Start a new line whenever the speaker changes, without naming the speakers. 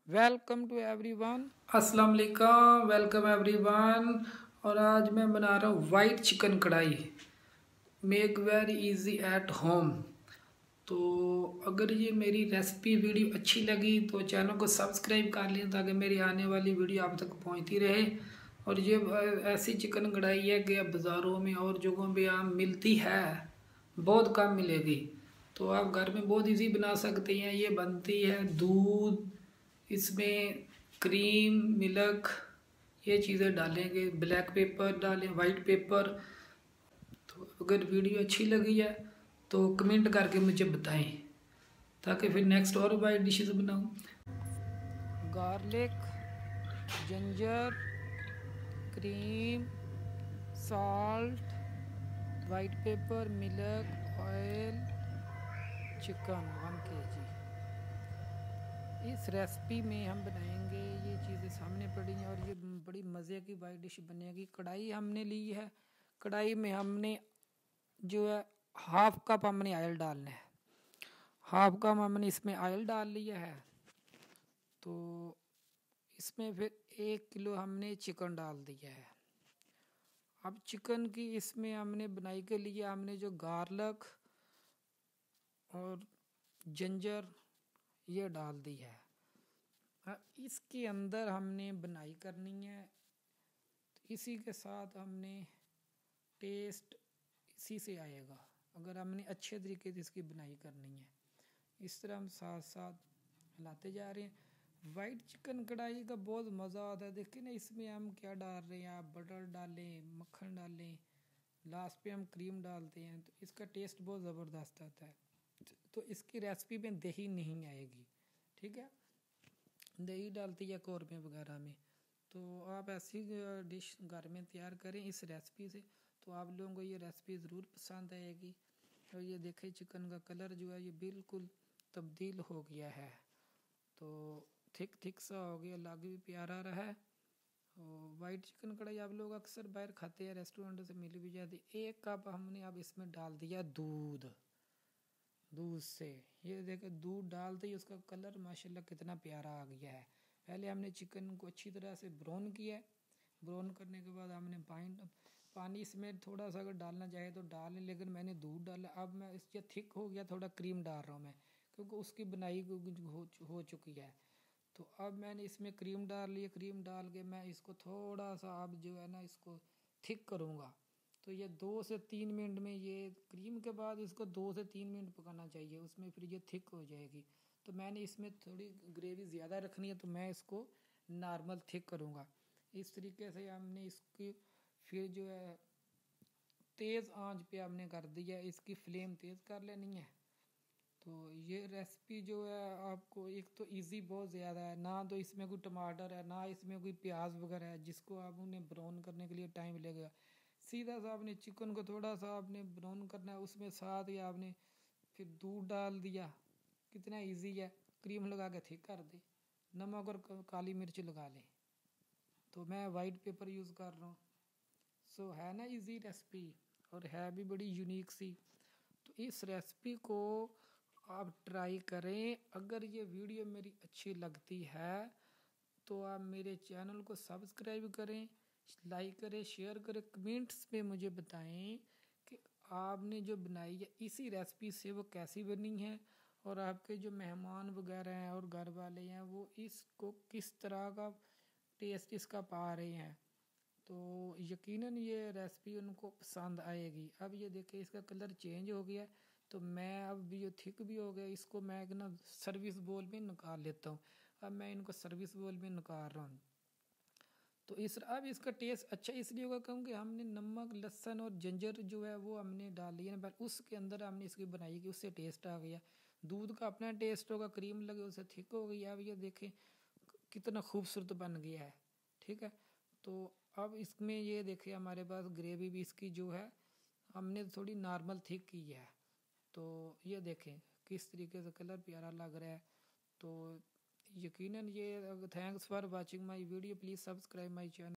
Welcome to everyone.
अस्सलाम वालेकुम, welcome everyone. और आज मैं बना रहा हूँ white chicken kadai. Make very easy at home. तो अगर ये मेरी रेसिपी वीडियो अच्छी लगी तो चैनल को सब्सक्राइब कर लें ताकि मेरी आने वाली वीडियो आप तक पहुँचती रहे। और ये ऐसी चिकन कढ़ाई है कि अब बाज़ारों में और जगहों पे आम मिलती है, बहुत कम मिलेगी। तो आप घर में बहुत इजी बना सकते हैं। ये बनती है दूध, इसमें क्रीम, मिल्क, ये चीज़ें डालेंगे, ब्लैक पेपर डालें, वाइट पेपर। तो अगर वीडियो अच्छी लगी है तो कमेंट करके मुझे बताएं ताकि फिर नेक्स्ट और वाइट डिशेस बनाऊं।
Garlic, ginger, cream, salt, white pepper, milk, oil, chicken 1 kg। इस रेसिपी में हम बनाएंगे, ये चीज़ें सामने पड़ी हैं और ये बड़ी मज़े की वाइट डिश बनेगी। कढ़ाई हमने ली है, कढ़ाई में हमने जो है हाफ कप हमने ऑयल डालना है। हाफ कप हमने इसमें ऑयल डाल लिया है। तो इसमें फिर 1 किलो हमने चिकन डाल दिया है। अब चिकन की इसमें हमने बनाई के लिए हमने जो गार्लिक और जिंजर ये डाल दी है। अब इसके अंदर हमने बनाई करनी है। तो इसी के साथ हमने टेस्ट इसी से आएगा अगर हमने अच्छे तरीके से इसकी बनाई करनी है। इस तरह हम साथ साथ हिलाते जा रहे हैं। वाइट चिकन कढ़ाई का बहुत मज़ा आता है। देखिए ना, इसमें हम क्या डाल रहे हैं, आप बटर डालें, मक्खन डालें, लास्ट पे हम क्रीम डालते हैं तो इसका टेस्ट बहुत ज़बरदस्त आता है। तो इसकी रेसिपी में दही नहीं आएगी, ठीक है। दही डालती है कौरमे वगैरह में। तो आप ऐसी डिश घर में तैयार करें इस रेसिपी से, तो आप लोगों को ये रेसिपी ज़रूर पसंद आएगी। और ये देखें, चिकन का कलर जो है ये बिल्कुल तब्दील हो गया है। तो थिक थिक सा हो गया, लग भी प्यारा रहा है। और वाइट चिकन कढ़ाई आप लोग अक्सर बाहर खाते हैं, रेस्टोरेंट से मिल भी जाती। 1 कप हमने अब इसमें डाल दिया दूध। दूध से ये देखे, दूध डालते ही उसका कलर माशाल्लाह कितना प्यारा आ गया है। पहले हमने चिकन को अच्छी तरह से ब्राउन किया है। ब्राउन करने के बाद हमने पानी इसमें थोड़ा सा अगर डालना चाहे तो डालें, लेकिन मैंने दूध डाला। अब मैं इसके थिक हो गया, थोड़ा क्रीम डाल रहा हूँ मैं, क्योंकि उसकी बनाई हो चुकी है। तो अब मैंने इसमें क्रीम डाल ली। क्रीम डाल के मैं इसको थोड़ा सा अब जो है ना इसको थिक करूँगा। तो ये 2 से 3 मिनट में, ये क्रीम के बाद इसको 2 से 3 मिनट पकाना चाहिए, उसमें फिर ये थिक हो जाएगी। तो मैंने इसमें थोड़ी ग्रेवी ज़्यादा रखनी है तो मैं इसको नॉर्मल थिक करूँगा। इस तरीके से हमने इसकी फिर जो है तेज़ आंच पे हमने कर दिया, इसकी फ्लेम तेज़ कर लेनी है। तो ये रेसिपी जो है आपको, एक तो इजी बहुत ज़्यादा है ना, तो इसमें कोई टमाटर है ना इसमें कोई प्याज वगैरह है जिसको आप उन्हें ब्राउन करने के लिए टाइम लगेगा। सीधा सा आपने चिकन को थोड़ा सा आपने ब्राउन करना है, उसमें साथ ही आपने फिर दूध डाल दिया। कितना इजी है, क्रीम लगा के थिक कर दे, नमक और काली मिर्च लगा लें। तो मैं वाइट पेपर यूज़ कर रहा हूँ। सो है ना इजी रेसिपी, और है भी बड़ी यूनिक सी। तो इस रेसिपी को आप ट्राई करें। अगर ये वीडियो मेरी अच्छी लगती है तो आप मेरे चैनल को सब्सक्राइब करें, लाइक करें, शेयर करें, कमेंट्स में मुझे बताएं कि आपने जो बनाई है इसी रेसिपी से वो कैसी बनी है, और आपके जो मेहमान वगैरह हैं और घर वाले हैं वो इसको किस तरह का टेस्ट इसका पा रहे हैं। तो यकीनन ये रेसिपी उनको पसंद आएगी। अब ये देखिए, इसका कलर चेंज हो गया। तो मैं अब भी जो थिक भी हो गया, इसको मैं एक ना सर्विस बोल में निकाल लेता हूँ। अब मैं इनको सर्विस बोल में निकाल रहा हूँ। तो इस अब इसका टेस्ट अच्छा इसलिए होगा क्योंकि हमने नमक, लहसुन और जिंजर जो है वो हमने डाल लिया ना, उसके अंदर हमने इसकी बनाई कि उससे टेस्ट आ गया। दूध का अपना टेस्ट होगा, क्रीम लगे उससे थिक हो गई। अब ये देखें कितना खूबसूरत बन गया है, ठीक है। तो अब इसमें ये देखिए, हमारे पास ग्रेवी भी इसकी जो है हमने थोड़ी नॉर्मल थिक की है। तो ये देखें किस तरीके से कलर प्यारा लग रहा है। तो यकीनन ये, thanks for watching my video, please subscribe my channel.